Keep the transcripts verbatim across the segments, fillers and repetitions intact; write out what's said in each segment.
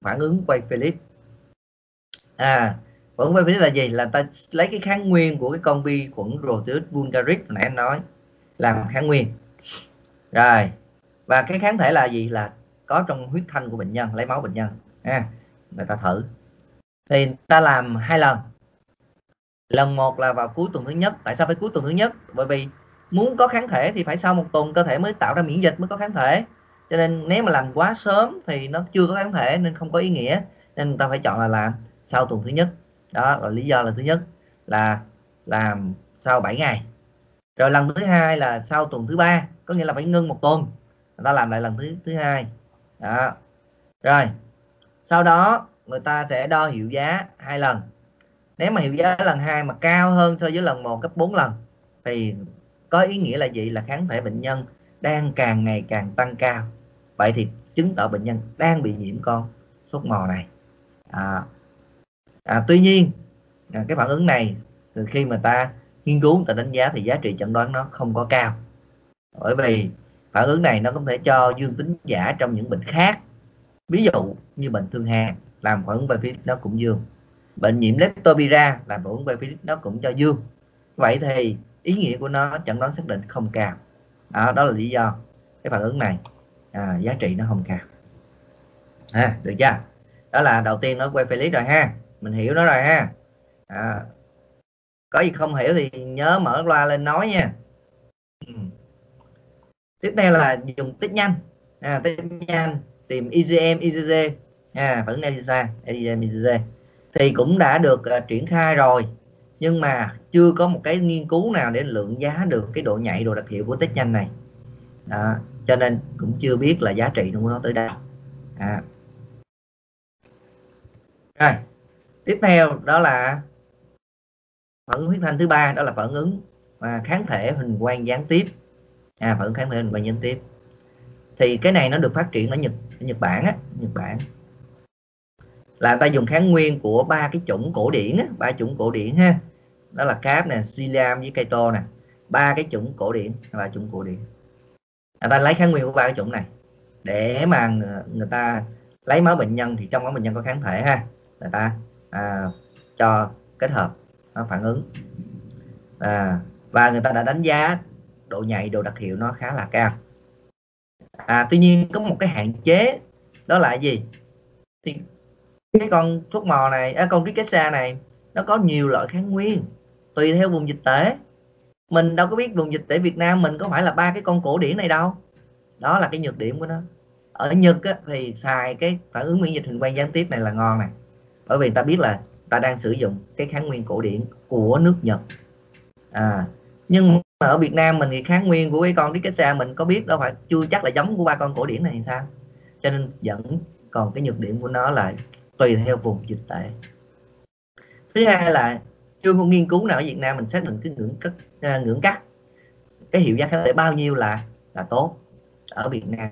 phản ứng quay Philip. À, phản ứng quay Philip là gì? Là ta lấy cái kháng nguyên của cái con vi khuẩn Rhotius vulgaris hồi nãy anh nói làm kháng nguyên. Rồi, và cái kháng thể là gì? Là có trong huyết thanh của bệnh nhân, lấy máu bệnh nhân ha, người ta thử. Thì ta làm hai lần. Lần một là vào cuối tuần thứ nhất. Tại sao phải cuối tuần thứ nhất? Bởi vì muốn có kháng thể thì phải sau một tuần cơ thể mới tạo ra miễn dịch mới có kháng thể. Cho nên nếu mà làm quá sớm thì nó chưa có kháng thể nên không có ý nghĩa. Nên ta phải chọn là làm sau tuần thứ nhất. Đó là lý do là thứ nhất là làm sau bảy ngày. Rồi lần thứ hai là sau tuần thứ ba, có nghĩa là phải ngưng một tuần, người ta làm lại lần thứ thứ hai. Đó. Rồi sau đó người ta sẽ đo hiệu giá hai lần. Nếu mà hiệu giá lần hai mà cao hơn so với lần một gấp bốn lần thì có ý nghĩa là gì? Là kháng thể bệnh nhân đang càng ngày càng tăng cao. Vậy thì chứng tỏ bệnh nhân đang bị nhiễm con sốt mò này. À, à, tuy nhiên à, cái phản ứng này từ khi mà ta nghiên cứu, người ta đánh giá thì giá trị chẩn đoán nó không có cao, bởi vì phản ứng này nó có thể cho dương tính giả trong những bệnh khác. Ví dụ như bệnh thương hàn làm phản ứng Philip nó cũng dương, bệnh nhiễm Leptospira làm phản ứng Philip nó cũng cho dương. Vậy thì ý nghĩa của nó chẩn đoán xác định không cao. Đó, đó là lý do cái phản ứng này à, giá trị nó không cao. À, được chưa? Đó là đầu tiên nó quay Philip rồi ha, mình hiểu nó rồi ha. À, có gì không hiểu thì nhớ mở loa lên nói nha. Ừ. Tiếp theo là dùng test nhanh. À, test nhanh tìm i giê em, i giê giê, à, phản ứng ELISA, i giê em, i giê giê thì cũng đã được uh, triển khai rồi, nhưng mà chưa có một cái nghiên cứu nào để lượng giá được cái độ nhạy, độ đặc hiệu của test nhanh này. Đó, cho nên cũng chưa biết là giá trị của nó tới đâu. À. Rồi tiếp theo đó là phản ứng huyết thanh thứ ba, đó là phản ứng à, kháng thể hình quang gián tiếp. À, phản ứng kháng thể hình quang gián tiếp thì cái này nó được phát triển ở Nhật, ở Nhật Bản á, Nhật Bản là người ta dùng kháng nguyên của ba cái chủng cổ điển á, ba chủng cổ điển ha, đó là cáp nè, Psyllium với Keto nè, ba cái chủng cổ điển, ba chủng cổ điển. Người ta lấy kháng nguyên của ba cái chủng này để mà người ta lấy máu bệnh nhân, thì trong máu bệnh nhân có kháng thể ha, người ta à, cho kết hợp nó phản ứng à, và người ta đã đánh giá độ nhạy, độ đặc hiệu nó khá là cao. À, tuy nhiên có một cái hạn chế, đó là gì? Thì cái con thuốc mò này, à, con Rickettsia này nó có nhiều loại kháng nguyên tùy theo vùng dịch tễ. Mình đâu có biết vùng dịch tễ Việt Nam mình có phải là ba cái con cổ điển này đâu. Đó là cái nhược điểm của nó. Ở Nhật á, thì xài cái phản ứng miễn dịch hình quang gián tiếp này là ngon này, bởi vì ta biết là ta đang sử dụng cái kháng nguyên cổ điển của nước Nhật. À, nhưng mà ở Việt Nam mình thì kháng nguyên của cái con Rickettsia mình có biết đâu, phải chưa chắc là giống của ba con cổ điển này thì sao, cho nên vẫn còn cái nhược điểm của nó là tùy theo vùng dịch tễ. Thứ hai là chưa có nghiên cứu nào ở Việt Nam mình xác định cái ngưỡng cắt, ngưỡng cắt cái hiệu giá kháng thể bao nhiêu là là tốt ở Việt Nam,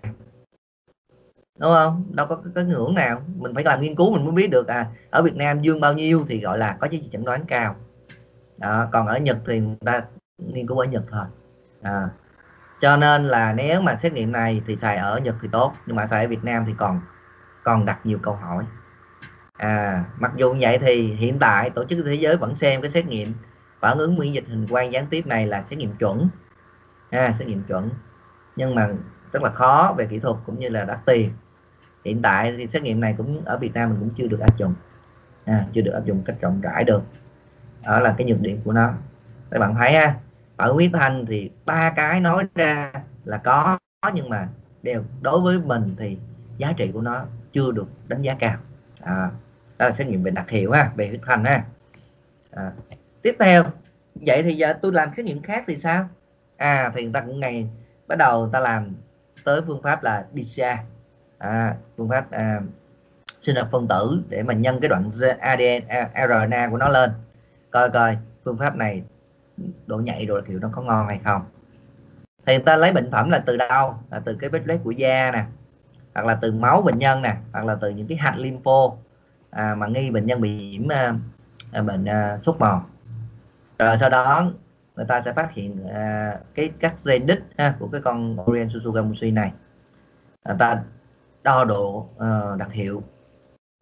đúng không? Đâu có cái ngưỡng nào, mình phải làm nghiên cứu mình mới biết được. À, ở Việt Nam dương bao nhiêu thì gọi là có giá trị chẩn đoán cao. Đó, còn ở Nhật thì người ta nghiên cứu ở Nhật thôi. À, cho nên là nếu mà xét nghiệm này thì xài ở Nhật thì tốt, nhưng mà xài ở Việt Nam thì còn còn đặt nhiều câu hỏi. À, mặc dù như vậy thì hiện tại Tổ chức Thế giới vẫn xem cái xét nghiệm phản ứng miễn dịch hình quang gián tiếp này là xét nghiệm chuẩn, à, xét nghiệm chuẩn, nhưng mà rất là khó về kỹ thuật cũng như là đắt tiền. Hiện tại thì xét nghiệm này cũng ở Việt Nam mình cũng chưa được áp dụng, à, chưa được áp dụng cách rộng rãi được. Đó là cái nhược điểm của nó. Các bạn thấy ha, ở huyết thanh thì ba cái nói ra là có, nhưng mà đều đối với mình thì giá trị của nó chưa được đánh giá cao. À, đó là xét nghiệm về đặc hiệu ha, về huyết thanh ha. À, tiếp theo vậy thì giờ tôi làm xét nghiệm khác thì sao? À, thì người ta cũng ngày bắt đầu người ta làm tới phương pháp là đê xê a, à, phương pháp à, sinh học phân tử để mà nhân cái đoạn a đê en, rờ en a của nó lên, coi coi phương pháp này độ nhạy, độ đặc hiệu nó có ngon hay không. Thì người ta lấy bệnh phẩm là từ đâu? Là từ cái vết loét của da nè, hoặc là từ máu bệnh nhân nè, hoặc là từ những cái hạt lympho à, mà nghi bệnh nhân bị nhiễm à, bệnh à, sốt mò. Rồi sau đó người ta sẽ phát hiện à, cái các gen đích ha, của cái con Orion Susugamushi này, người ta đo độ uh, đặc hiệu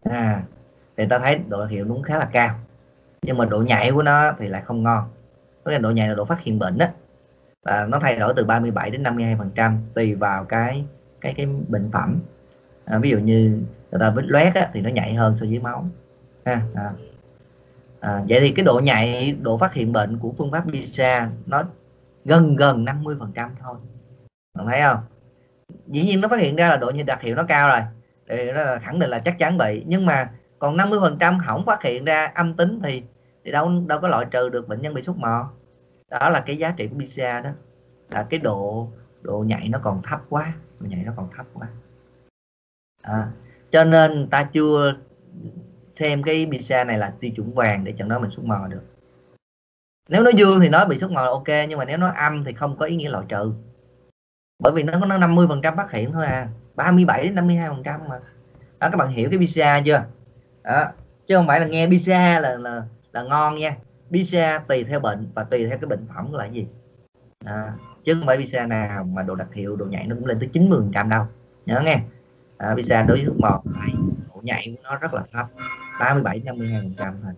à, thì ta thấy độ đặc hiệu đúng khá là cao, nhưng mà độ nhạy của nó thì lại không ngon. Cái độ nhạy là độ phát hiện bệnh đó, là nó thay đổi từ ba mươi bảy đến năm mươi hai phần trăm tùy vào cái cái cái bệnh phẩm. À, ví dụ như người ta vết loét á, thì nó nhạy hơn so với máu ha. À, à, vậy thì cái độ nhạy, độ phát hiện bệnh của phương pháp PISA nó gần gần năm mươi phần trăm thôi, bạn thấy không? Dĩ nhiên nó phát hiện ra là độ nhạy đặc hiệu nó cao rồi, thì nó là khẳng định là chắc chắn bị, nhưng mà còn năm mươi phần trăm không phát hiện ra âm tính thì thì đâu đâu có loại trừ được bệnh nhân bị sút mò. Đó là cái giá trị của PISA đó, là cái độ độ nhạy nó còn thấp quá, độ nhạy nó còn thấp quá. À, cho nên ta chưa xem cái PISA này là tiêu chuẩn vàng để chẩn đoán mình sút mò được. Nếu nó dương thì nó bị sút mò là ok, nhưng mà nếu nó âm thì không có ý nghĩa loại trừ, bởi vì nó có nó năm mươi phần trăm phát hiện thôi à, ba mươi bảy đến năm mươi hai phần trăm mà. Đó, các bạn hiểu cái PISA chưa? Đó, chứ không phải là nghe PISA là là là ngon nha. PISA tùy theo bệnh và tùy theo cái bệnh phẩm là cái gì. À, chứ không phải PISA nào mà độ đặc hiệu, độ nhạy nó cũng lên tới chín mươi phần trăm đâu, nhớ nghe. À, PISA đối với thuốc bột này độ nhạy của nó rất là thấp, ba mươi bảy đến năm mươi hai phần trăm thôi.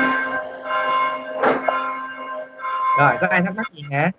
Rồi, có ai thắc mắc gì hả?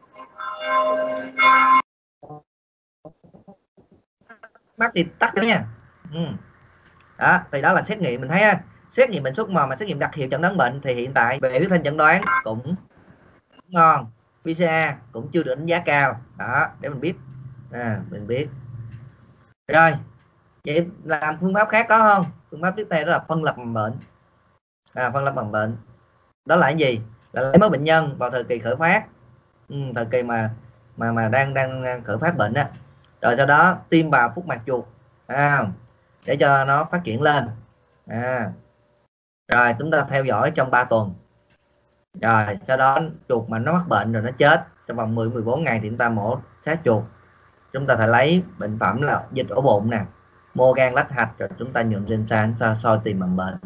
Mắc thì tắt đó nha. Ừ. Đó, thì đó là xét nghiệm mình thấy á, xét nghiệm bệnh sốt mò mà xét nghiệm đặc hiệu chẩn đoán bệnh thì hiện tại về huyết thanh chẩn đoán cũng ngon, PISA cũng chưa được đánh giá cao đó, để mình biết. À, mình biết rồi. Vậy làm phương pháp khác có không? Phương pháp tiếp theo đó là phân lập mầm bệnh. À, phân lập mầm bệnh đó là cái gì? Là lấy máu bệnh nhân vào thời kỳ khởi phát, ừ, thời kỳ mà mà mà đang đang khởi phát bệnh á, rồi sau đó tiêm vào phúc mạc chuột, à, để cho nó phát triển lên. À, rồi chúng ta theo dõi trong ba tuần, rồi sau đó chuột mà nó mắc bệnh rồi nó chết trong vòng mười mười bốn ngày thì chúng ta mổ xác chuột. Chúng ta phải lấy bệnh phẩm là dịch ổ bụng nè, mô gan lách hạch, rồi chúng ta nhuộm trên sàn soi, soi tìm mầm bệnh.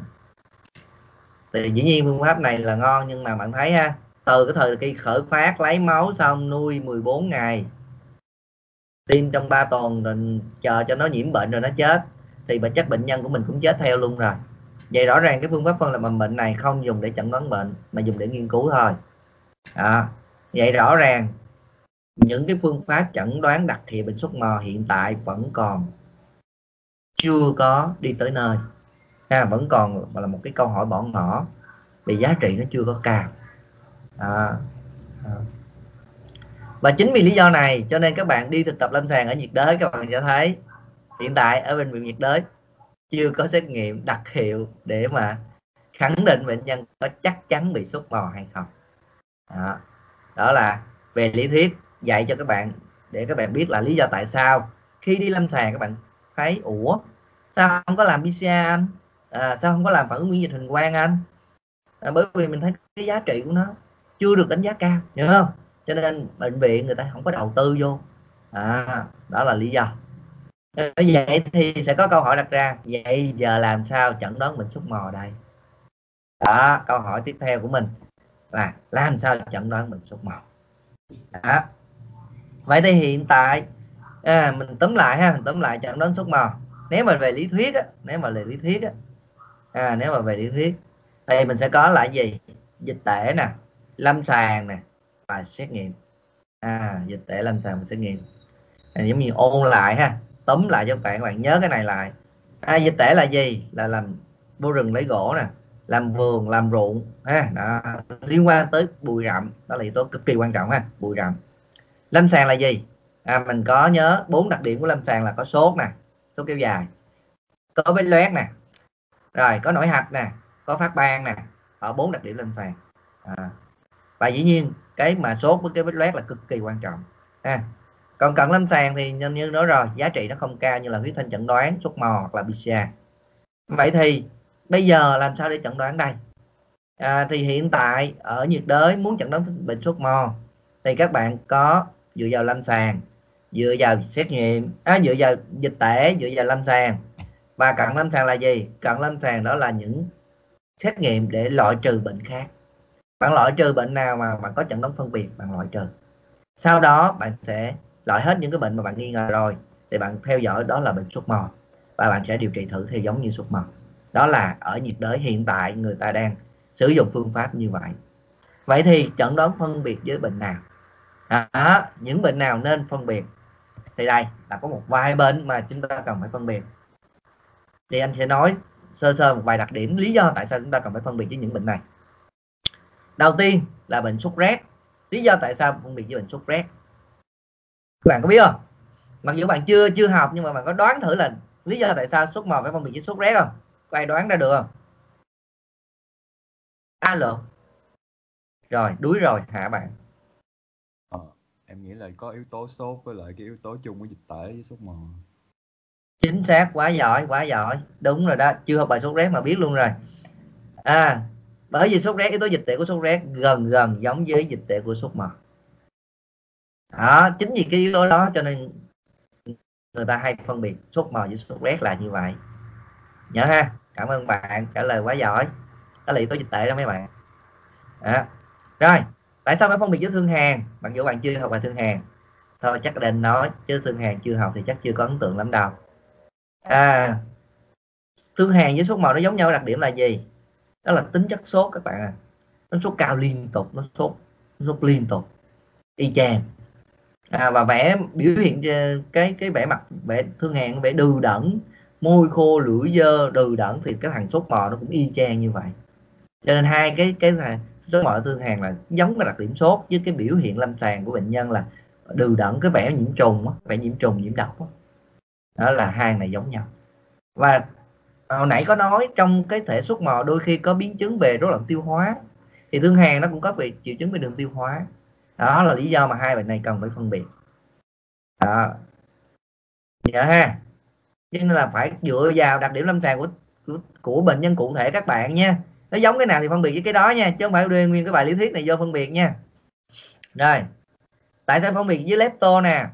Thì dĩ nhiên phương pháp này là ngon, nhưng mà bạn thấy ha, từ cái thời kỳ khởi phát lấy máu xong nuôi mười bốn ngày, tiêm trong ba tuần, rồi chờ cho nó nhiễm bệnh rồi nó chết, thì bản chất bệnh nhân của mình cũng chết theo luôn rồi. Vậy rõ ràng cái phương pháp phân lập mầm bệnh này không dùng để chẩn đoán bệnh mà dùng để nghiên cứu thôi. Đó. Vậy rõ ràng những cái phương pháp chẩn đoán đặc hiệu bệnh sốt mò hiện tại vẫn còn chưa có đi tới nơi, ha, vẫn còn là một cái câu hỏi bỏ ngỏ vì giá trị nó chưa có cao. À, à. Và chính vì lý do này cho nên các bạn đi thực tập lâm sàng ở nhiệt đới, các bạn sẽ thấy hiện tại ở bệnh viện nhiệt đới chưa có xét nghiệm đặc hiệu để mà khẳng định bệnh nhân có chắc chắn bị sốt mò hay không. Đó, đó là về lý thuyết dạy cho các bạn, để các bạn biết là lý do tại sao khi đi lâm sàng các bạn thấy ủa sao không có làm PISA anh, à, sao không có làm phản ứng miễn dịch hình quang anh, à, bởi vì mình thấy cái giá trị của nó chưa được đánh giá cao, hiểu không? Cho nên bệnh viện người ta không có đầu tư vô. À, đó là lý do. Vậy thì sẽ có câu hỏi đặt ra, vậy giờ làm sao chẩn đoán bệnh sốt mò đây? Đó, câu hỏi tiếp theo của mình là làm sao chẩn đoán bệnh sốt mò. Đó. Vậy thì hiện tại, à, mình tóm lại ha, mình tóm lại chẩn đoán sốt mò. Nếu mà về lý thuyết á, nếu mà về lý thuyết á, à, nếu mà về lý thuyết thì mình sẽ có là gì? Dịch tễ nè, lâm sàng nè, và xét nghiệm. À, dịch tễ, lâm sàng và xét nghiệm. À, giống như ôn lại ha, tóm lại cho các bạn, các bạn nhớ cái này lại. À, dịch tễ là gì? Là làm vô rừng lấy gỗ nè, làm vườn, làm ruộng ha, đó, liên quan tới bụi rậm, đó là yếu tố cực kỳ quan trọng ha, bụi rậm. Lâm sàng là gì? À, mình có nhớ bốn đặc điểm của lâm sàng là có sốt nè, sốt kéo dài, có vết loét nè, rồi có nổi hạch nè, có phát ban nè, ở bốn đặc điểm lâm sàng. À, và dĩ nhiên cái mà sốt với cái vết loét là cực kỳ quan trọng. À, còn cận lâm sàng thì như, như nói rồi, giá trị nó không cao như là huyết thanh chẩn đoán, sốt mò hoặc là PISA. Vậy thì bây giờ làm sao để chẩn đoán đây? À, thì hiện tại ở nhiệt đới muốn chẩn đoán bệnh sốt mò thì các bạn có dựa vào lâm sàng, dựa vào xét nghiệm, à, dựa vào dịch tễ, dựa vào lâm sàng. Và cận lâm sàng là gì? Cận lâm sàng đó là những xét nghiệm để loại trừ bệnh khác. Bạn loại trừ bệnh nào mà bạn có chẩn đoán phân biệt, bạn loại trừ. Sau đó bạn sẽ loại hết những cái bệnh mà bạn nghi ngờ rồi thì bạn theo dõi đó là bệnh sốt mò, và bạn sẽ điều trị thử theo giống như sốt mò. Đó là ở nhiệt đới hiện tại người ta đang sử dụng phương pháp như vậy. Vậy thì chẩn đoán phân biệt với bệnh nào? Đó, những bệnh nào nên phân biệt? Thì đây là có một vài bệnh mà chúng ta cần phải phân biệt. Thì anh sẽ nói sơ sơ một vài đặc điểm lý do tại sao chúng ta cần phải phân biệt với những bệnh này. Đầu tiên là bệnh sốt rét. Lý do tại sao phân biệt với bệnh sốt rét? Các bạn có biết không? Mặc dù bạn chưa chưa học nhưng mà bạn có đoán thử là lý do tại sao sốt mò phải phân biệt với sốt rét không? Có ai đoán ra được không? Alo. Rồi, đuối rồi hả bạn? Ờ, em nghĩ là có yếu tố sốt với lại cái yếu tố chung của dịch tễ với sốt mò. Chính xác, quá giỏi, quá giỏi. Đúng rồi đó, chưa học bài sốt rét mà biết luôn rồi. À, bởi vì sốt rét, yếu tố dịch tễ của sốt rét gần gần giống với dịch tễ của sốt mò. Đó, chính vì cái yếu tố đó cho nên người ta hay phân biệt sốt mò với sốt rét là như vậy. Nhớ ha. Cảm ơn bạn, trả lời quá giỏi. Đó là yếu tố dịch tễ đó mấy bạn. Đó. Rồi, tại sao phải phân biệt với thương hàn? Mặc dù bạn chưa học bài thương hàn. Thôi chắc định nói, chứ thương hàn chưa học thì chắc chưa có ấn tượng lắm đâu. À, thương hàn với sốt mò nó giống nhau, đặc điểm là gì? Đó là tính chất sốt các bạn à. Nó sốt cao liên tục, nó sốt nó sốt liên tục y chang. À, và vẽ biểu hiện cái cái vẻ mặt vẻ thương hàn, vẻ đừ đẫn, môi khô lưỡi dơ đừ đẫn, thì cái thằng sốt mò nó cũng y chang như vậy. Cho nên hai cái cái này sốt mò thương hàn là giống cái đặc điểm sốt, với cái biểu hiện lâm sàng của bệnh nhân là đừ đẫn, cái vẻ nhiễm trùng, vẻ nhiễm trùng nhiễm độc. Đó là hai này giống nhau. Và hồi nãy có nói trong cái thể sốt mò đôi khi có biến chứng về rối loạn tiêu hóa, thì thương hàn nó cũng có về triệu chứng về đường tiêu hóa. Đó là lý do mà hai bệnh này cần phải phân biệt. Đó. Dạ ha. Cho nên là phải dựa vào đặc điểm lâm sàng của, của của bệnh nhân cụ thể các bạn nha. Nó giống cái nào thì phân biệt với cái đó nha, chứ không phải đưa nguyên cái bài lý thuyết này vô phân biệt nha. Rồi, tại sao phân biệt với lepto nè?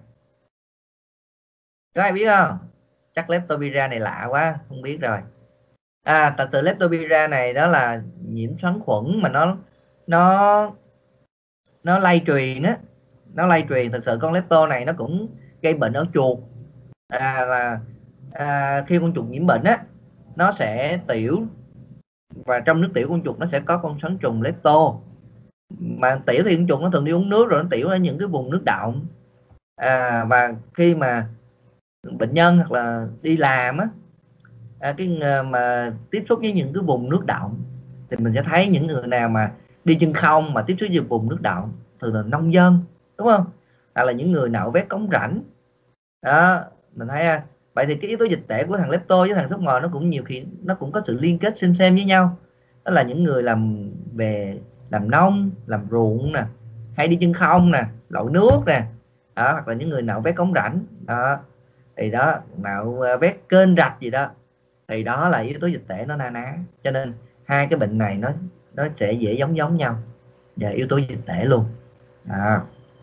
Có ai biết không? Chắc leptospira này lạ quá, không biết rồi. À, thật sự leptospira này đó là nhiễm xoắn khuẩn mà nó nó nó lây truyền á, nó lây truyền. Thật sự con lepto này nó cũng gây bệnh ở chuột. À, là à, khi con chuột nhiễm bệnh á, nó sẽ tiểu, và trong nước tiểu con chuột nó sẽ có con xoắn trùng lepto. Mà tiểu thì con chuột nó thường đi uống nước rồi nó tiểu ở những cái vùng nước đọng. À, và khi mà bệnh nhân hoặc là đi làm á, à, cái mà tiếp xúc với những cái vùng nước đọng, thì mình sẽ thấy những người nào mà đi chân không mà tiếp xúc với vùng nước đọng thường là nông dân, đúng không? Hoặc là những người nạo vét cống rãnh. Đó, mình thấy à, vậy thì cái yếu tố dịch tễ của thằng lepto với thằng sốt mò nó cũng nhiều khi nó cũng có sự liên kết xem xem với nhau. Đó là những người làm về làm nông, làm ruộng nè, hay đi chân không nè, lội nước nè, đó, hoặc là những người nạo vét cống rãnh đó, thì đó, nạo vét kênh rạch gì đó, thì đó là yếu tố dịch tễ nó na ná. Cho nên hai cái bệnh này nó nó sẽ dễ giống giống nhau về yếu tố dịch tễ luôn. À.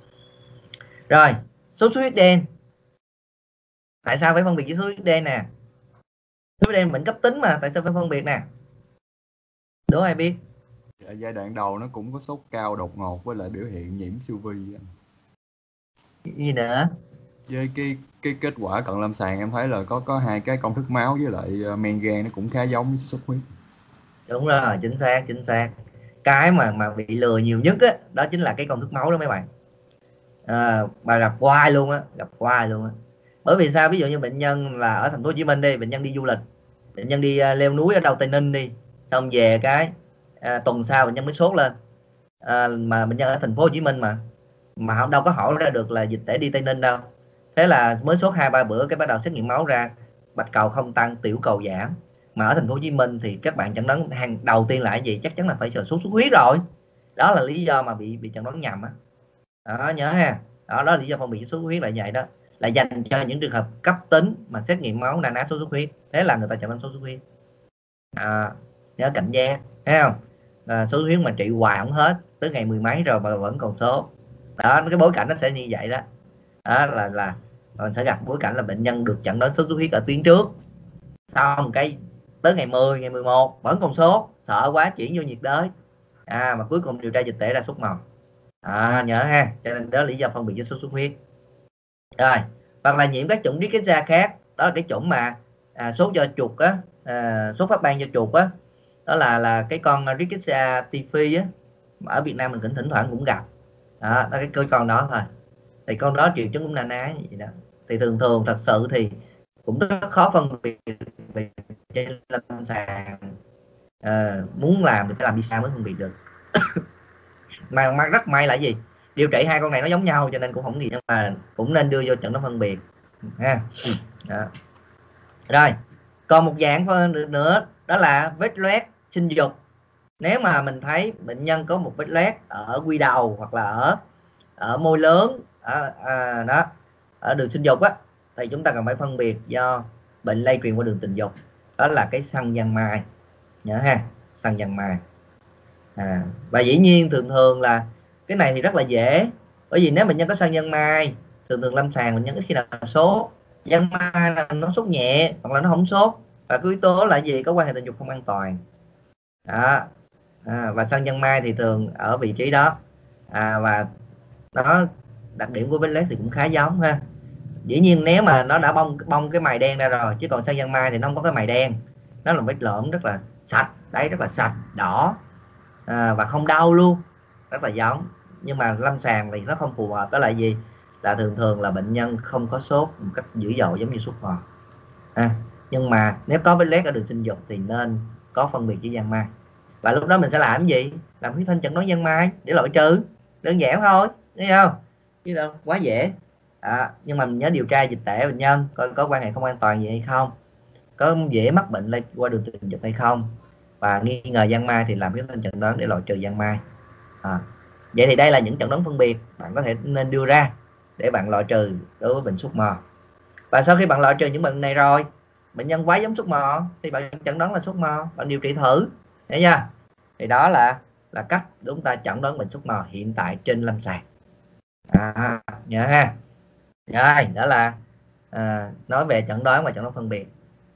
Rồi, sốt xuất huyết đen. Tại sao phải phân biệt với sốt xuất huyết đen nè? Sốt xuất huyết đen bệnh cấp tính mà, tại sao phải phân biệt nè? Đố ai biết? Ở giai đoạn đầu nó cũng có sốt cao đột ngột với lại biểu hiện nhiễm siêu vi. Gì nữa? Với cái cái kết quả cận lâm sàng em thấy là có có hai cái công thức máu với lại men gan nó cũng khá giống với sốt huyết. Đúng rồi, chính xác, chính xác. Cái mà mà bị lừa nhiều nhất á, đó, đó chính là cái công thức máu đó mấy bạn. À, mà gặp hoài luôn á, gặp hoài luôn á. Bởi vì sao? Ví dụ như bệnh nhân là ở thành phố Hồ Chí Minh đi, bệnh nhân đi du lịch, bệnh nhân đi uh, leo núi ở đâu Tây Ninh đi, xong về cái à, tuần sau bệnh nhân mới sốt lên. À, mà bệnh nhân ở thành phố Hồ Chí Minh mà mà không đâu có hỏi ra được là dịch tễ đi Tây Ninh đâu. Thế là mới sốt hai ba bữa cái bắt đầu xét nghiệm máu ra bạch cầu không tăng, tiểu cầu giảm. Mà ở thành phố Hồ Chí Minh thì các bạn chẩn đoán hàng đầu tiên là cái gì? Chắc chắn là phải sợ sốt xuất huyết rồi. Đó là lý do mà bị bị chẩn đoán nhầm á. Đó, nhớ ha. Đó, đó là lý do phân biệt sốt xuất huyết là vậy đó, là dành cho những trường hợp cấp tính mà xét nghiệm máu na ná sốt xuất huyết, thế là người ta chẩn đoán sốt xuất huyết. À, nhớ cảnh giác, thấy không? À, sốt xuất huyết mà trị hoài không hết, tới ngày mười mấy rồi mà vẫn còn sốt. Đó, cái bối cảnh nó sẽ như vậy đó. Đó là là mình sẽ gặp bối cảnh là bệnh nhân được chẩn đoán sốt xuất huyết ở tuyến trước, xong cái tới ngày mười, ngày mười một vẫn còn sốt, sợ quá chuyển vô nhiệt đới, à, mà cuối cùng điều tra dịch tễ ra sốt màu. À, nhớ ha. Cho nên đó là lý do phân biệt với sốt xuất huyết. Rồi, hoặc là nhiễm các chủng rickettsial khác, đó là cái chủng mà à, sốt do chuột á, à, sốt phát ban do chuột á, đó là là cái con Rickettsia tifi á, ở Việt Nam mình cũng thỉnh thoảng cũng gặp đó, đó cái, cái con đó thôi. Thì con đó triệu chứng cũng na ná như vậy đó. Thì thường thường thật sự thì cũng rất khó phân biệt về trên lâm sàng. À, muốn làm thì phải làm đi xa mới phân biệt được. Mà, mà rất may là gì, điều trị hai con này nó giống nhau cho nên cũng không nghĩ, nhưng mà cũng nên đưa vô chẩn đoán phân biệt ha. Đó. Rồi còn một dạng nữa đó là vết loét sinh dục. Nếu mà mình thấy bệnh nhân có một vết loét ở quy đầu hoặc là ở ở môi lớn, ở, à, đó ở đường sinh dục á, thì chúng ta cần phải phân biệt do bệnh lây truyền qua đường tình dục, đó là cái săn giang mai, nhớ ha, săn giang mai. À, và dĩ nhiên thường thường là cái này thì rất là dễ, bởi vì nếu bệnh nhân có săn giang mai, thường thường lâm sàng bệnh nhân ít khi nào sốt. Giang mai là nó sốt nhẹ hoặc là nó không sốt, và cái yếu tố là gì, có quan hệ tình dục không an toàn đó. À, và săn giang mai thì thường ở vị trí đó, à, và nó đặc điểm của vết loét thì cũng khá giống ha. Dĩ nhiên nếu mà nó đã bong bong cái mài đen ra rồi, chứ còn săn giang mai thì nó không có cái mài đen, nó là vết lõm rất là sạch đấy, rất là sạch đỏ, à, và không đau luôn, rất là giống. Nhưng mà lâm sàng thì nó không phù hợp, đó là gì, là thường thường là bệnh nhân không có sốt một cách dữ dội giống như sốt mò, à, nhưng mà nếu có vết loét ở đường sinh dục thì nên có phân biệt với giang mai. Và lúc đó mình sẽ làm gì, làm huyết thanh chẩn đoán giang mai để loại trừ, đơn giản thôi, thấy không, chứ đâu quá dễ. À, nhưng mà mình nhớ điều tra dịch tễ bệnh nhân coi có quan hệ không an toàn gì hay không, có dễ mắc bệnh lây qua đường tình dục hay không, và nghi ngờ giang mai thì làm huyết thanh chẩn đoán để loại trừ giang mai. À, vậy thì đây là những chẩn đoán phân biệt bạn có thể nên đưa ra để bạn loại trừ đối với bệnh sốt mò. Và sau khi bạn loại trừ những bệnh này rồi, bệnh nhân quá giống sốt mò thì bạn chẩn đoán là sốt mò, bạn điều trị thử, thấy chưa? Thì đó là là cách chúng ta chẩn đoán bệnh sốt mò hiện tại trên lâm sàng. À, nhớ ha. Rồi đó là à, nói về chẩn đoán và chẩn đoán phân biệt.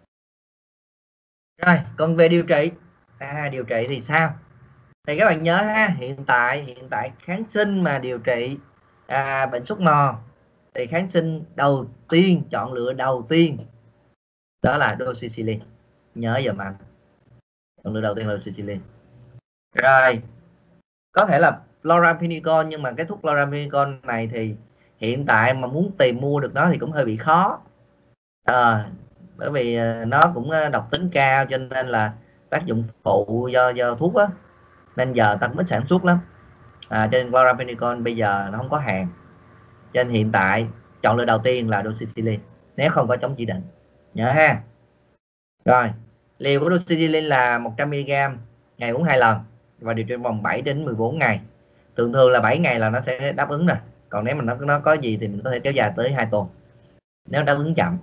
Rồi còn về điều trị, à, điều trị thì sao? Thì các bạn nhớ ha, hiện tại hiện tại kháng sinh mà điều trị à, bệnh sốt mò thì kháng sinh đầu tiên, chọn lựa đầu tiên đó là doxycycline, nhớ giùm anh, chọn lựa đầu tiên là doxycycline. Rồi có thể là chloramphenicol, nhưng mà cái thuốc chloramphenicol này thì hiện tại mà muốn tìm mua được nó thì cũng hơi bị khó, à, bởi vì nó cũng độc tính cao, cho nên là tác dụng phụ do do thuốc á, nên giờ ta cũng ít sản xuất lắm, à, cho nên chloramphenicol bây giờ nó không có hàng, cho nên hiện tại chọn lựa đầu tiên là doxycycline nếu không có chống chỉ định, nhớ ha. Rồi liều của doxycycline là một trăm mi li gam ngày uống hai lần và điều trị trong vòng bảy đến mười bốn ngày. Thường thường là bảy ngày là nó sẽ đáp ứng rồi, còn nếu mà nó nó có gì thì mình có thể kéo dài tới hai tuần nếu đáp ứng chậm.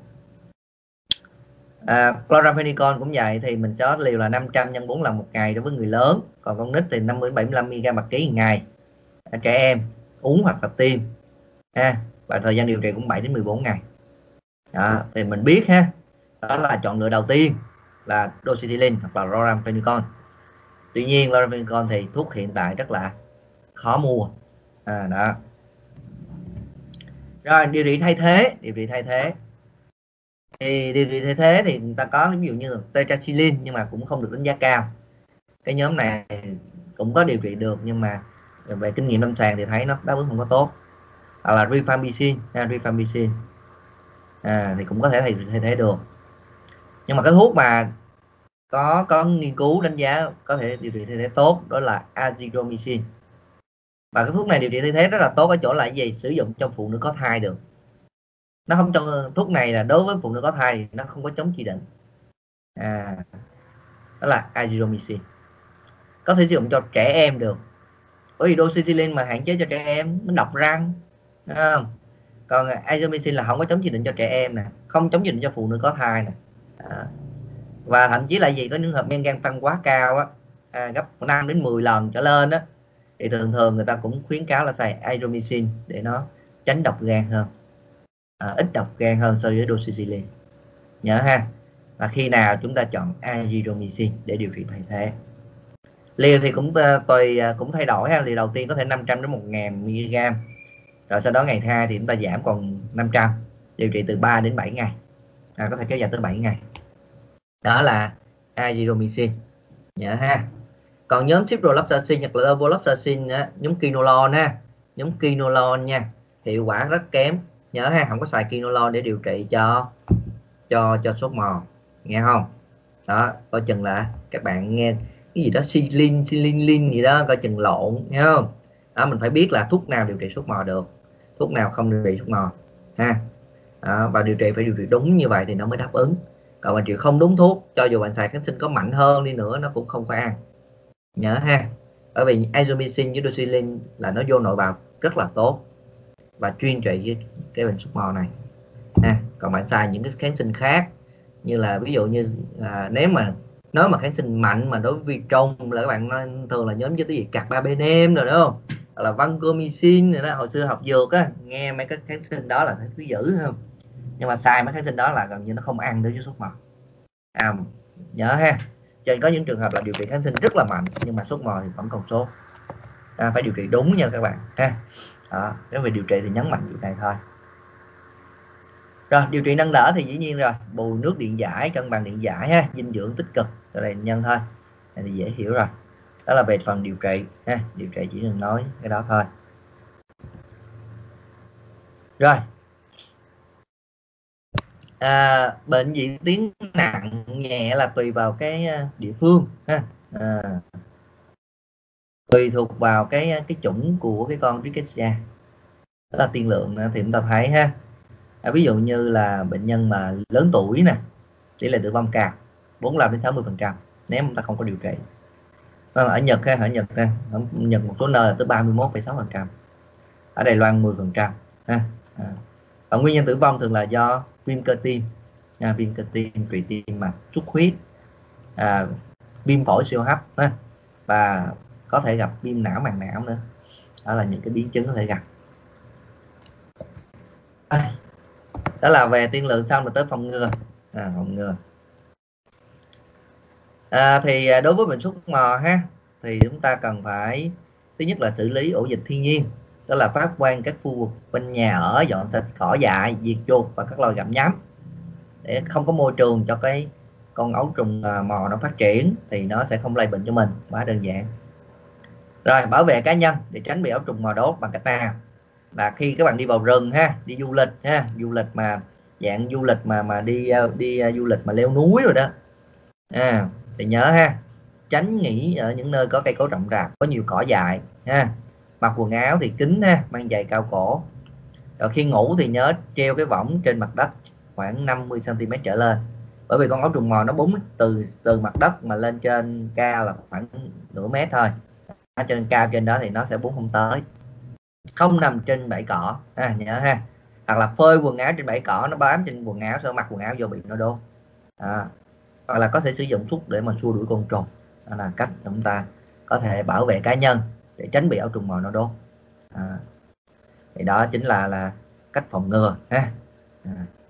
À, chloramphenicol cũng vậy, thì mình cho liều là năm trăm nhân bốn lần một ngày đối với người lớn, còn con nít thì năm mươi đến bảy mươi lăm mi li gam một ký một ngày. À, trẻ em uống hoặc là tiêm ha, và thời gian điều trị cũng bảy đến mười bốn ngày. Đó, thì mình biết ha, đó là chọn lựa đầu tiên là doxycycline hoặc là chloramphenicol. Tuy nhiên chloramphenicol thì thuốc hiện tại rất là khó mua, à, đó. Rồi điều trị thay thế, điều trị thay thế thì điều trị thay thế thì người ta có ví dụ như là tetracycline, nhưng mà cũng không được đánh giá cao. Cái nhóm này cũng có điều trị được, nhưng mà về kinh nghiệm lâm sàng thì thấy nó đáp ứng không có tốt. Hoặc là rifampicin, ha, rifampicin à, thì cũng có thể thay, thay thế được, nhưng mà cái thuốc mà có có nghiên cứu đánh giá có thể điều trị thay thế tốt đó là azithromycin. Và cái thuốc này điều trị thay thế rất là tốt ở chỗ là gì, sử dụng trong phụ nữ có thai được. Nó không trong thuốc này là đối với phụ nữ có thai thì nó không có chống chỉ định, à, đó là azithromycin. Có thể sử dụng cho trẻ em được, bởi vì doxycycline mà hạn chế cho trẻ em nó độc răng, đúng không? Còn azithromycin là không có chống chỉ định cho trẻ em nè, không chống chỉ định cho phụ nữ có thai nè, à, và thậm chí là gì, có những hợp men gan tăng quá cao á, à, gấp năm đến mười lần trở lên á, thì thường thường người ta cũng khuyến cáo là xài azithromycin để nó tránh độc gan hơn, à, ít độc gan hơn so với doxycycline, nhớ ha. Và khi nào chúng ta chọn azithromycin để điều trị thay thế. Liều thì cũng tùy, cũng thay đổi ha. Liều đầu tiên có thể năm trăm đến một nghìn mi li gam, rồi sau đó ngày hai thì chúng ta giảm còn năm trăm, điều trị từ ba đến bảy ngày, à, có thể kéo dài tới bảy ngày. đó là azithromycin nhớ ha. Còn nhóm ciprofloxacin hoặc là levofloxacin á, nhóm quinolone ha, nhóm quinolone nha, hiệu quả rất kém, nhớ ha, không có xài quinolone để điều trị cho cho cho sốt mò, nghe không? Đó, coi chừng là các bạn nghe cái gì đó silin silin gì đó, coi chừng lộn, nghe không? Đó, mình phải biết là thuốc nào điều trị sốt mò được, thuốc nào không điều trị sốt mò ha. Đó, và điều trị phải điều trị đúng như vậy thì nó mới đáp ứng. Còn mà điều không đúng thuốc, cho dù bạn xài kháng sinh có mạnh hơn đi nữa nó cũng không phải ăn, nhớ ha. Bởi vì azithromycin với doxylin là nó vô nội bào rất là tốt và chuyên trị với cái bệnh sốt mò này ha. Còn bạn xài những cái kháng sinh khác như là ví dụ như à, nếu mà nói mà kháng sinh mạnh mà đối với vi trùng là các bạn nói, thường là nhóm với cái gì carbapenem rồi đúng không, hoặc là vancomycin rồi đó, hồi xưa học dược á, nghe mấy cái kháng sinh đó là thứ dữ không, nhưng mà xài mấy kháng sinh đó là gần như nó không ăn đối với sốt mò à, nhớ ha. Cho nên có những trường hợp là điều trị kháng sinh rất là mạnh nhưng mà sốt mò thì vẫn còn sốt, à, phải điều trị đúng nha các bạn ha. Đó, nếu về điều trị thì nhấn mạnh việc này thôi. Rồi điều trị nâng đỡ thì dĩ nhiên rồi, bù nước điện giải, cân bằng điện giải ha, dinh dưỡng tích cực, cái này nhân thôi, này thì dễ hiểu rồi. Đó là về phần điều trị ha, điều trị chỉ cần nói cái đó thôi. Rồi à, bệnh diễn tiến nặng nhẹ là tùy vào cái địa phương ha, à, tùy thuộc vào cái cái chủng của cái con Rickettsia, đó là tiên lượng thì chúng ta thấy ha. À, ví dụ như là bệnh nhân mà lớn tuổi nè, tỷ lệ tử vong cao bốn mươi lăm đến sáu mươi phần trăm nếu chúng ta không có điều trị. Ở Nhật ha, ở Nhật ha, ở Nhật một số nơi là tới ba mươi mốt phẩy sáu phần trăm, ở Đài Loan mười phần trăm ha. À. Và nguyên nhân tử vong thường là do viêm cơ tim, à, viêm cơ tim, trụy tim mạch, xuất huyết, à, viêm phổi siêu hấp ha, và có thể gặp viêm não màng não nữa. Đó là những cái biến chứng có thể gặp. À, đó là về tiên lượng, xong rồi tới phòng ngừa. À, phòng ngừa à, thì đối với bệnh sốt mò ha, thì chúng ta cần phải thứ nhất là xử lý ổ dịch thiên nhiên, đó là phát quang các khu vực quanh nhà ở, dọn sạch cỏ dại, diệt chuột và các loài gặm nhấm để không có môi trường cho cái con ấu trùng mò nó phát triển, thì nó sẽ không lây bệnh cho mình, quá đơn giản. Rồi bảo vệ cá nhân để tránh bị ấu trùng mò đốt bằng cách nào? Là khi các bạn đi vào rừng ha, đi du lịch ha, du lịch mà dạng du lịch mà mà đi đi du lịch mà leo núi rồi đó, à, thì nhớ ha, tránh nghỉ ở những nơi có cây cối rậm rạp, có nhiều cỏ dại ha. Mặc quần áo thì kín ha, mang giày cao cổ. Rồi khi ngủ thì nhớ treo cái võng trên mặt đất khoảng năm mươi xăng ti mét trở lên, bởi vì con ấu trùng mò nó búng từ từ mặt đất mà lên trên cao là khoảng nửa mét thôi, ở trên cao trên đó thì nó sẽ búng không tới. Không nằm trên bãi cỏ à, nhớ ha, hoặc là phơi quần áo trên bãi cỏ nó bám trên quần áo, sau mặc quần áo vô bị nó đốt à. Hoặc là có thể sử dụng thuốc để mà xua đuổi côn trùng, đó là cách chúng ta có thể bảo vệ cá nhân để tránh bị ấu trùng mò nó đốt à. Thì đó chính là là cách phòng ngừa ha. À.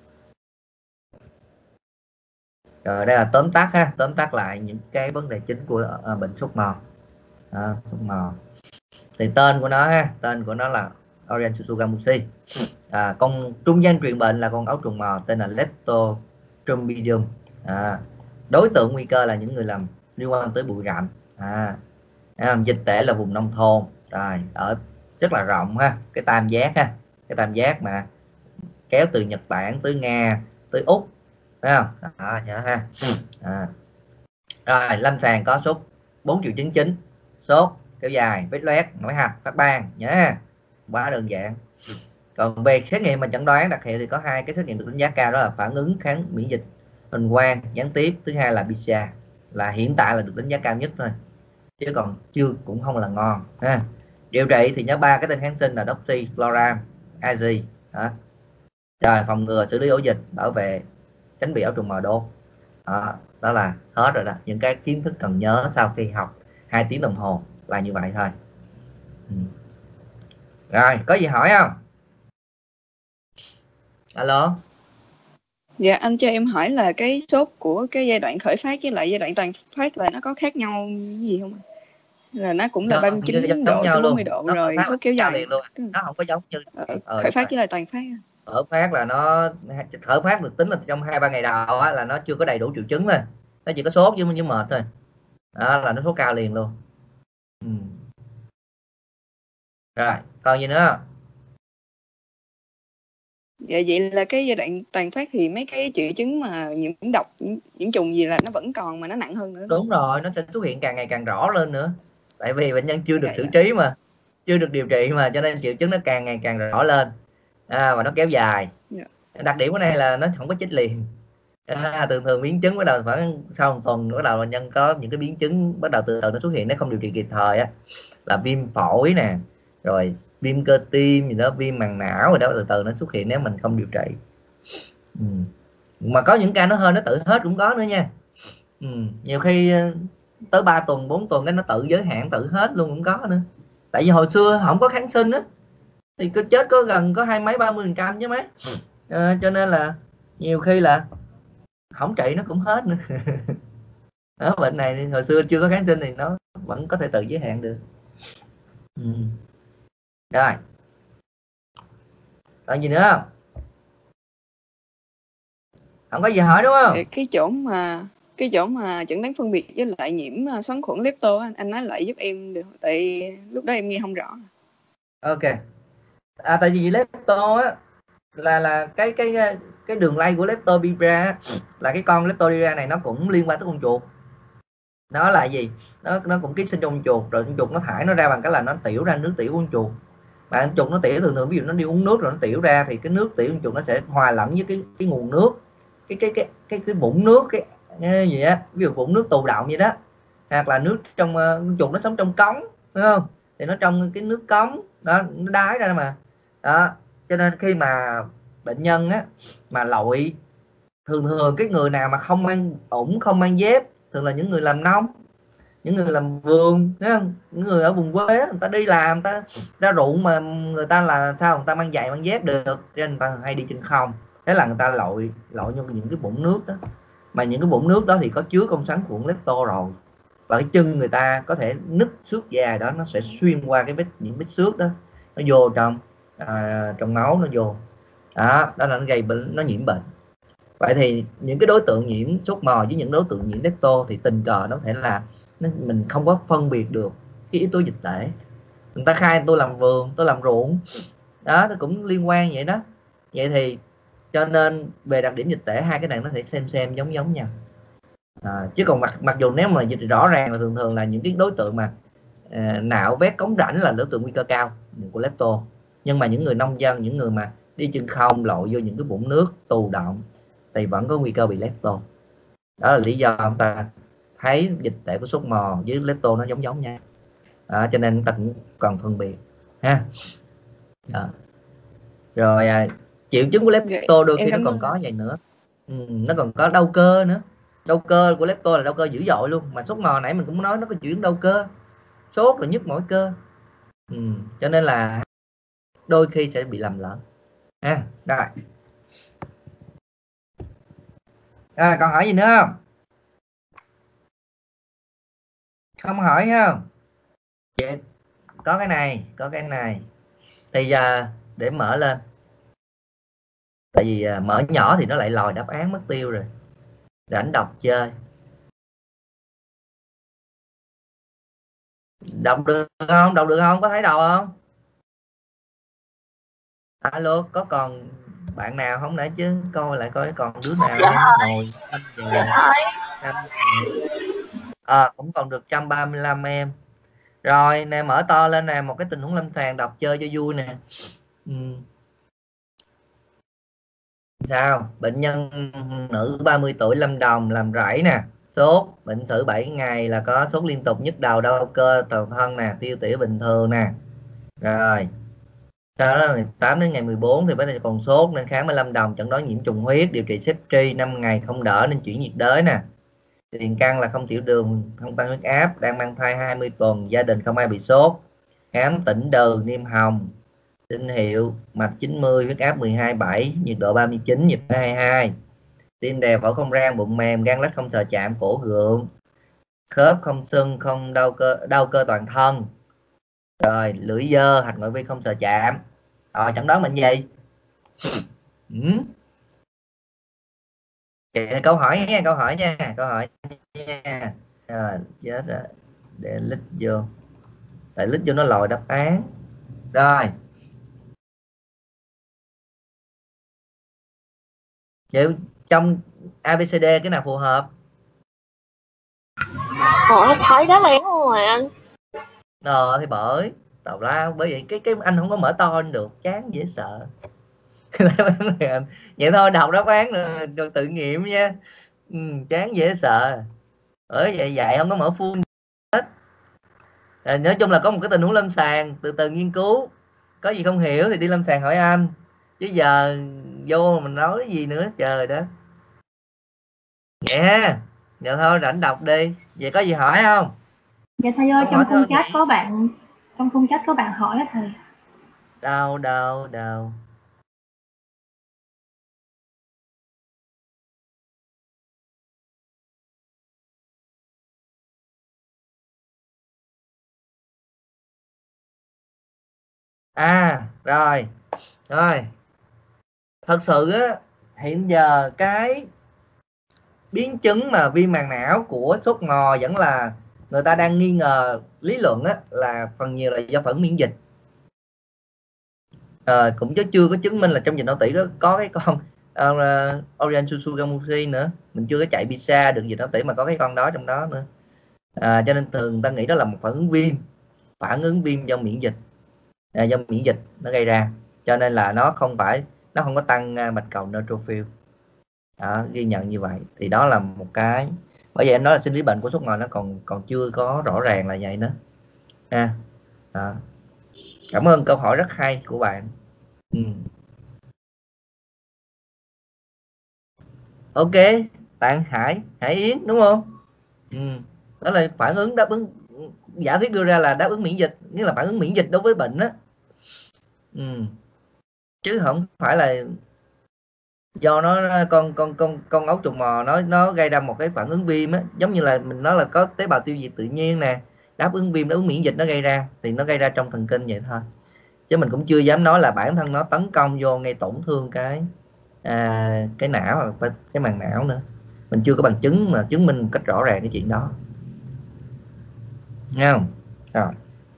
Rồi đây là tóm tắt ha, tóm tắt lại những cái vấn đề chính của à, bệnh sốt mò à, sốt mò. Thì tên của nó ha, tên của nó là Orion Tsutsugamushi. À, con trung gian truyền bệnh là con ấu trùng mò tên là Leptotrumbidium. À, đối tượng nguy cơ là những người làm liên quan tới bụi rậm. À, à, dịch tễ là vùng nông thôn, rồi ở rất là rộng ha, cái tam giác ha, cái tam giác mà kéo từ Nhật Bản tới Nga tới Úc, thấy không? Đó, nhớ ha. À. Rồi lâm sàng có sốt, bốn triệu chứng chính: sốt kéo dài, vết loét, nổi hạch, phát ban, nhớ ha, quá đơn giản. Còn về xét nghiệm mà chẩn đoán đặc hiệu thì có hai cái xét nghiệm được đánh giá cao, đó là phản ứng kháng miễn dịch huỳnh quang gián tiếp, thứ hai là pê xê rờ, là hiện tại là được đánh giá cao nhất thôi, chứ còn chưa cũng không là ngon ha. Điều trị thì nhớ ba cái tên kháng sinh là doxy, chloram, azi. Đó. Rồi phòng ngừa, xử lý ổ dịch, bảo vệ tránh bị ấu trùng mò đốt. Đó, đó là hết rồi đó, những cái kiến thức cần nhớ sau khi học hai tiếng đồng hồ là như vậy thôi. Ừ. Rồi có gì hỏi không? Alo. Dạ anh cho em hỏi là cái sốt của cái giai đoạn khởi phát với lại giai đoạn toàn phát là nó có khác nhau gì không? Là nó cũng là ba mươi chín độ tới bốn mươi độ nó rồi sốt kéo dài luôn. Nó không có giống như ờ, khởi phát với lại toàn phát. Khởi phát là nó khởi phát được tính là trong hai ba ngày đầu á, là nó chưa có đầy đủ triệu chứng thôi. nó chỉ có sốt với, với mệt thôi, đó là nó sốt cao liền luôn. Ừ. Rồi còn gì nữa? Dạ vậy là cái giai đoạn toàn phát thì mấy cái triệu chứng mà nhiễm độc, nhiễm, nhiễm trùng gì là nó vẫn còn mà nó nặng hơn nữa. Đúng rồi, nó sẽ xuất hiện càng ngày càng rõ lên nữa, tại vì bệnh nhân chưa được Dạ, xử dạ. trí mà, chưa được điều trị mà, cho nên triệu chứng nó càng ngày càng rõ lên, à, và nó kéo dài. Dạ. Đặc điểm của này là nó không có chích liền, à, thường thường biến chứng bắt đầu khoảng sau một tuần bắt đầu bệnh nhân có những cái biến chứng bắt đầu từ từ nó xuất hiện, nếu không điều trị kịp thời á, là viêm phổi nè, rồi viêm cơ tim gì đó, viêm màng não rồi đó, từ từ nó xuất hiện nếu mình không điều trị. Ừ. Mà có những ca nó hơi nó tự hết cũng có nữa nha. Ừ. Nhiều khi tới ba tuần bốn tuần cái nó tự giới hạn tự hết luôn cũng có nữa, tại vì hồi xưa không có kháng sinh á thì cứ chết có gần có hai mấy ba mươi phần trăm chứ mấy, à, cho nên là nhiều khi là không trị nó cũng hết nữa. Đó, bệnh này thì hồi xưa chưa có kháng sinh thì nó vẫn có thể tự giới hạn được. Ừ. Rồi còn gì nữa không? Không có gì hỏi đúng không? Cái chỗ mà cái chỗ mà chẩn đoán phân biệt với lại nhiễm xoắn khuẩn lepto anh anh nói lại giúp em được, tại lúc đó em nghe không rõ. Ok, à, tại vì lepto á là là cái cái cái đường lây của leptospira là cái con leptospira này nó cũng liên quan tới con chuột. Nó là gì? Nó nó cũng ký sinh trong con chuột, rồi con chuột nó thải nó ra bằng cái là nó tiểu ra nước tiểu của con chuột. Mà con chuột nó tiểu thường thường ví dụ nó đi uống nước rồi nó tiểu ra thì cái nước tiểu con chuột nó sẽ hòa lẫn với cái cái nguồn nước, cái cái cái cái cái vũng nước cái, cái gì á, ví dụ vũng nước tù đọng vậy đó, hoặc là nước trong uh, con chuột nó sống trong cống, phải không? Thì nó trong cái nước cống đó, nó đái ra mà. Đó, cho nên khi mà bệnh nhân á mà lội, thường thường cái người nào mà không mang ủng không mang dép, thường là những người làm nông, những người làm vườn, thấy không? Những người ở vùng quê người ta đi làm, người ta ra ruộng mà người ta là sao người ta mang giày mang dép được, cho nên người ta hay đi chân không, thế là người ta lội lội vô những cái vũng nước đó, mà những cái vũng nước đó thì có chứa công xoắn của lepto rồi, và cái chân người ta có thể nứt xước dài đó, nó sẽ xuyên qua cái vết những vết xước đó, nó vô trong à, trong máu nó vô đó, đó là nó gây bệnh, nó nhiễm bệnh. Vậy thì những cái đối tượng nhiễm sốt mò với những đối tượng nhiễm lepto thì tình cờ nó có thể là mình không có phân biệt được cái yếu tố dịch tễ. Người ta khai tôi làm vườn, tôi làm ruộng đó, nó cũng liên quan vậy đó. Vậy thì cho nên về đặc điểm dịch tễ hai cái này nó thể xem xem giống giống nhau, à, chứ còn mặc mặc dù nếu mà dịch rõ ràng là thường thường là những cái đối tượng mà à, nạo vét cống rãnh là đối tượng nguy cơ cao của lepto, nhưng mà những người nông dân, những người mà đi chân không lội vô những cái vũng nước tù động thì vẫn có nguy cơ bị lepto. Đó là lý do ông ta thấy dịch tễ của sốt mò với lepto nó giống giống nhau, đó, cho nên ta cũng cần phân biệt ha. Đó. Rồi à, triệu chứng của lepto đôi khi nó còn có vậy nữa, ừ, nó còn có đau cơ nữa. Đau cơ của lepto là đau cơ dữ dội luôn, mà sốt mò nãy mình cũng nói nó có triệu chứng đau cơ, sốt rồi nhức mỏi cơ, ừ, cho nên là đôi khi sẽ bị lầm lẫn ha. Rồi à, còn hỏi gì nữa không? Không hỏi không? Vậy có cái này, có cái này thì giờ để mở lên, tại vì à, mở nhỏ thì nó lại lòi đáp án mất tiêu rồi, rảnh đọc chơi. Đọc được không? Đọc được không? Có thấy đầu không? Alo, có còn bạn nào không nãy chứ? Coi lại coi còn đứa nào dạ em ngồi dạ à, cũng còn được một trăm ba mươi lăm em. Rồi nè, mở to lên nè, một cái tình huống lâm sàng đọc chơi cho vui nè. Ừ. Sao? Bệnh nhân nữ ba mươi tuổi Lâm Đồng làm rẫy nè, sốt, bệnh sử bảy ngày là có sốt liên tục, nhức đầu, đau cơ toàn thân nè, tiêu tiểu bình thường nè. Rồi sau đó ngày tám đến ngày mười bốn thì bác này còn sốt nên khám ở Lâm Đồng, chẩn đoán nhiễm trùng huyết, điều trị septri, năm ngày không đỡ nên chuyển nhiệt đới nè. Tiền căn là không tiểu đường, không tăng huyết áp, đang mang thai hai mươi tuần, gia đình không ai bị sốt. Khám tỉnh đừ, niêm hồng, tín hiệu mạch chín mươi, huyết áp mười hai phẩy bảy, nhiệt độ ba mươi chín, nhịp hai mươi hai. Tim đèo, phổi không rang, bụng mềm, gan lách không sờ chạm, cổ gượng, khớp không sưng, không đau cơ, đau cơ toàn thân. Rồi lưỡi dơ, hạch ngoại vi không sờ chạm. Rồi chẩn đoán bệnh gì? Ừ. Vậy, câu hỏi nha, câu hỏi nha, câu hỏi nha. Rồi, chết rồi. Để lít vô. Tại lít vô nó lòi đáp án. Rồi. Vậy trong a bê xê đê cái nào phù hợp? Ủa, thấy đáp án luôn rồi anh. Ờ thì bởi tào lao, bởi vậy cái cái anh không có mở to lên được, chán dễ sợ. Vậy thôi đọc đáp án rồi tự nghiệm nha. Ừ, chán dễ sợ. Ở vậy dạy không có mở full hết. À, nói chung là có một cái tình huống lâm sàng, từ từ nghiên cứu, có gì không hiểu thì đi lâm sàng hỏi anh, chứ giờ vô mình nói gì nữa trời đó. Vậy ha, giờ thôi rảnh đọc đi. Vậy có gì hỏi không? Dạ thầy ơi, Không trong hỏi khung thôi chat nghỉ. có bạn trong khung chat có bạn hỏi á thầy. Đâu đâu đâu. À rồi, rồi. Thật sự á, hiện giờ cái biến chứng mà viêm màng não của sốt ngò vẫn là người ta đang nghi ngờ lý luận á, là phần nhiều là do phản ứng miễn dịch. À, cũng chứ chưa có chứng minh là trong dịch não tủy có, có cái con uh, Orion Susugamushi nữa. Mình chưa có chạy pizza được dịch não tủy mà có cái con đó trong đó nữa. À, cho nên thường người ta nghĩ đó là một phản ứng viêm, phản ứng viêm do miễn dịch, à, do miễn dịch nó gây ra, cho nên là nó không phải, nó không có tăng uh, bạch cầu neutrophil. Đó, ghi nhận như vậy thì đó là một cái, bởi vậy anh nói là sinh lý bệnh của sốt ngò nó còn còn chưa có rõ ràng là vậy nữa. À, à. Cảm ơn câu hỏi rất hay của bạn. Ừ. Ok, bạn Hải Hải Yến đúng không? Ừ. Đó là phản ứng đáp ứng, giả thuyết đưa ra là đáp ứng miễn dịch, nghĩa là phản ứng miễn dịch đối với bệnh đó. Ừ. Chứ không phải là do nó con con con con ấu trùng mò nó nó gây ra một cái phản ứng viêm á, giống như là mình nói là có tế bào tiêu diệt tự nhiên nè, đáp ứng viêm, đáp ứng miễn dịch nó gây ra, thì nó gây ra trong thần kinh vậy thôi, chứ mình cũng chưa dám nói là bản thân nó tấn công vô gây tổn thương cái à, cái não hoặc cái màng não nữa. Mình chưa có bằng chứng mà chứng minh một cách rõ ràng cái chuyện đó, nghe không? Rồi.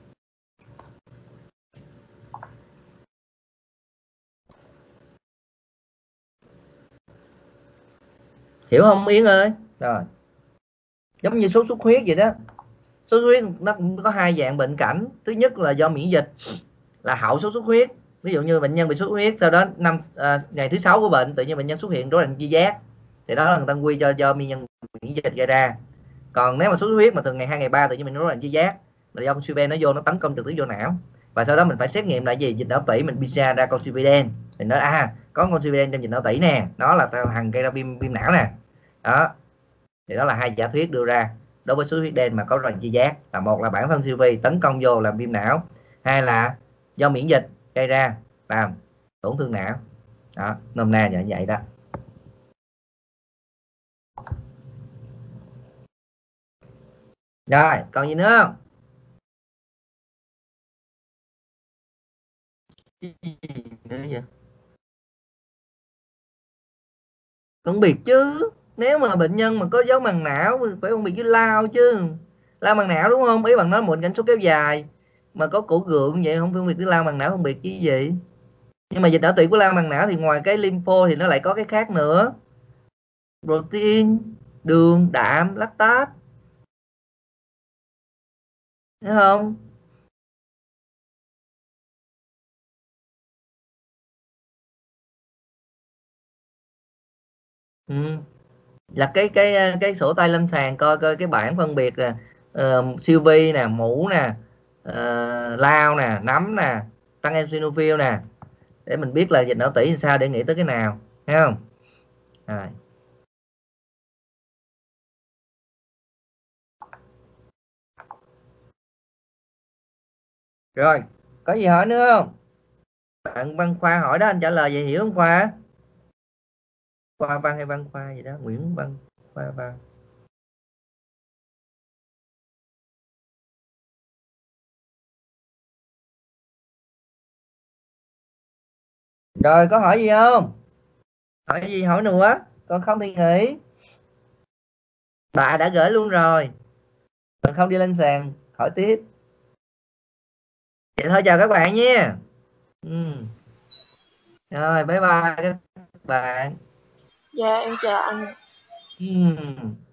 Hiểu không Yến ơi? Rồi, giống như sốt xuất huyết vậy đó. Sốt xuất huyết nó cũng có hai dạng bệnh cảnh. Thứ nhất là do miễn dịch, là hậu sốt xuất huyết. Ví dụ như bệnh nhân bị sốt xuất huyết, sau đó năm à, ngày thứ sáu của bệnh tự nhiên bệnh nhân xuất hiện rối loạn chi giác, thì đó là người ta quy cho do nguyên nhân miễn dịch gây ra. Còn nếu mà sốt xuất huyết mà thường ngày hai ngày ba tự nhiên mình rối loạn chi giác, là do con suy ven nó vô, nó tấn công trực tiếp vô não, và sau đó mình phải xét nghiệm lại gì dịch não tủy, mình pê xê a ra con suy đen, thì nói à có con suy đen trong dịch não tủy nè, nó là thằng gây ra viêm viêm não nè. Đó, thì đó là hai giả thuyết đưa ra đối với xuất huyết đen mà có rối loạn chi giác, là một là bản thân siêu vi tấn công vô làm viêm não, hai là do miễn dịch gây ra làm tổn thương não. Đó, nôm na như vậy đó. Rồi, còn gì nữa không? Gì nữa vậy? Phân biệt chứ, nếu mà bệnh nhân mà có dấu màng não phải phân biệt với lao chứ. Lao màng não đúng không? Ý bằng nói mụn cảnh số kéo dài mà có cổ gượng vậy không phân biệt với lao màng não, phân biệt chứ gì. Nhưng mà dịch não tủy của lao màng não thì ngoài cái lympho thì nó lại có cái khác nữa, protein, đường, đạm, lactate, thấy không? Ừ. Là cái cái cái sổ tay lâm sàng coi coi cái bảng phân biệt là uh, siêu vi nè, mũ nè, uh, lao nè, nấm nè, tăng eosinophil nè, để mình biết là dịch não tủy làm sao để nghĩ tới cái nào, thấy không? À. Rồi, có gì hỏi nữa không? Bạn Văn Khoa hỏi đó anh trả lời vậy, hiểu không Khoa? Khoa Văn hay Văn Khoa gì đó, Nguyễn Văn Khoa Văn. Rồi có hỏi gì không? Hỏi gì hỏi nữa? Còn không thì nghỉ. Bà đã gửi luôn rồi, còn không đi lên sàn hỏi tiếp. Vậy thôi, chào các bạn nha. Ừ. Rồi bye bye các bạn. Dạ em chào anh. Ừ.